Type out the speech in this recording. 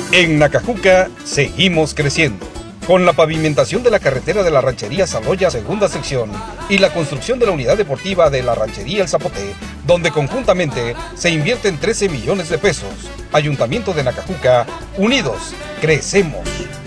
En Nacajuca seguimos creciendo. Con la pavimentación de la carretera de la Ranchería Saloya, segunda sección, y la construcción de la unidad deportiva de la Ranchería El Zapote, donde conjuntamente se invierten 13 millones de pesos. Ayuntamiento de Nacajuca, unidos, crecemos.